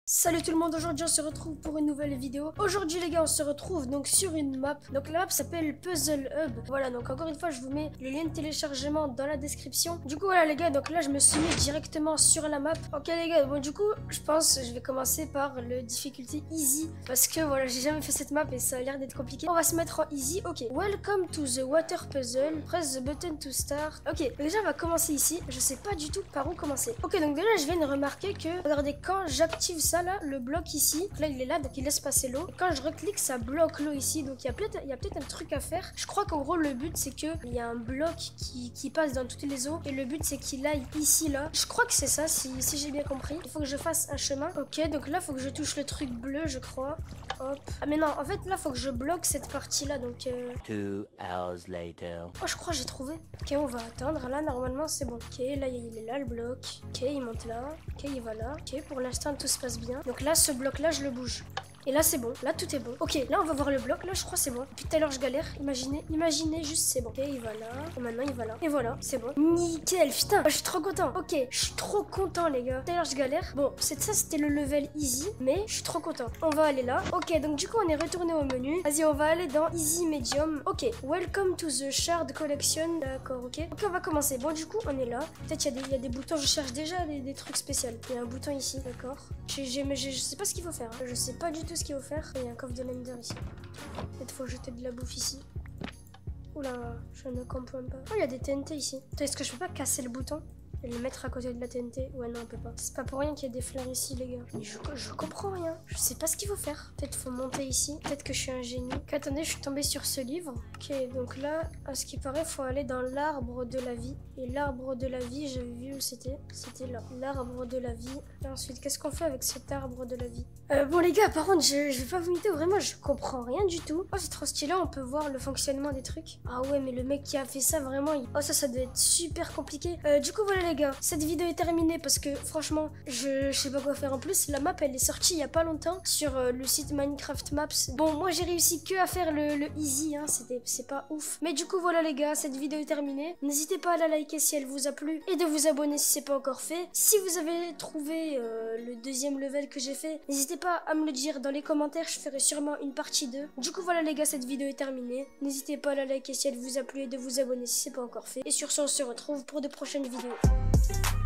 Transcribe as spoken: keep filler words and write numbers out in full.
Salut tout le monde, aujourd'hui on se retrouve pour une nouvelle vidéo. Aujourd'hui les gars on se retrouve donc sur une map. Donc la map s'appelle Puzzle Hub. Voilà, donc encore une fois je vous mets le lien de téléchargement dans la description. Du coup voilà les gars, donc là je me suis mis directement sur la map. Ok les gars, bon du coup je pense je vais commencer par le difficulté easy. Parce que voilà, j'ai jamais fait cette map et ça a l'air d'être compliqué. On va se mettre en easy, ok. Welcome to the water puzzle, press the button to start. Ok, donc déjà on va commencer ici. Je sais pas du tout par où commencer. Ok, donc déjà je viens de remarquer que, regardez, quand j'active ça là, le bloc ici, là il est là donc il laisse passer l'eau. Quand je reclique ça bloque l'eau ici, donc il y a peut-être il y a peut-être un truc à faire. Je crois qu'en gros le but c'est que il y a un bloc qui, qui passe dans toutes les eaux et le but c'est qu'il aille ici là. Je crois que c'est ça si, si j'ai bien compris. Il faut que je fasse un chemin. Ok, donc là faut que je touche le truc bleu je crois. Hop. Ah mais non, en fait là faut que je bloque cette partie là donc euh... Two hours later. Oh je crois que j'ai trouvé. Ok, on va attendre, là normalement c'est bon. Ok, là il est là le bloc. Ok, il monte là. Ok, il va là. Ok, pour l'instant tout se passe bien. Donc là ce bloc là je le bouge. Et là c'est bon, là tout est bon. Ok, là on va voir le bloc, là je crois c'est bon. Depuis tout à l'heure je galère, imaginez, imaginez juste c'est bon. Ok, il va là, et maintenant il va là. Et voilà, c'est bon. Nickel, putain, je suis trop content. Ok, je suis trop content les gars. Tout à l'heure je galère. Bon, c'est ça c'était le level easy, mais je suis trop content. On va aller là. Ok, donc du coup on est retourné au menu. Vas-y, on va aller dans easy medium. Ok, welcome to the shard collection. D'accord, ok. Ok, on va commencer. Bon, du coup on est là. Peut-être il y, y a des boutons, je cherche déjà des, des trucs spéciaux. Il y a un bouton ici, d'accord. Je sais pas ce qu'il faut faire. Hein. Je sais pas du tout ce qu'il faut faire. Il y a un coffre de l'ender ici. Peut-être faut jeter de la bouffe ici. Oula, je ne comprends pas. Oh, il y a des T N T ici. Est-ce que je peux pas casser le bouton et le mettre à côté de la T N T? Ouais, non, on peut pas. C'est pas pour rien qu'il y a des fleurs ici, les gars. Mais je, je comprends rien. Je sais pas ce qu'il faut faire. Peut-être faut monter ici. Peut-être que je suis un génie. Ok, attendez, je suis tombée sur ce livre. Ok, donc là, à ce qui paraît, faut aller dans l'arbre de la vie. Et l'arbre de la vie, j'avais vu où c'était. C'était là. L'arbre de la vie. Et ensuite, qu'est-ce qu'on fait avec cet arbre de la vie? euh, Bon, les gars, par contre, je, je vais pas vous mytho. Vraiment, je comprends rien du tout. Oh, c'est trop stylé. On peut voir le fonctionnement des trucs. Ah ouais, mais le mec qui a fait ça, vraiment, il... oh, ça, ça doit être super compliqué. Euh, du coup, voilà, les gars, cette vidéo est terminée parce que franchement je, je sais pas quoi faire en plus. La map elle est sortie il y a pas longtemps sur euh, le site Minecraft Maps. Bon, moi j'ai réussi que à faire le, le easy, hein, c'était c'est pas ouf, mais du coup voilà les gars, cette vidéo est terminée. N'hésitez pas à la liker si elle vous a plu et de vous abonner si c'est pas encore fait. Si vous avez trouvé euh, le deuxième level que j'ai fait, n'hésitez pas à me le dire dans les commentaires, je ferai sûrement une partie deux. Du coup voilà les gars, cette vidéo est terminée. N'hésitez pas à la liker si elle vous a plu et de vous abonner si c'est pas encore fait. Et sur ce on se retrouve pour de prochaines vidéos.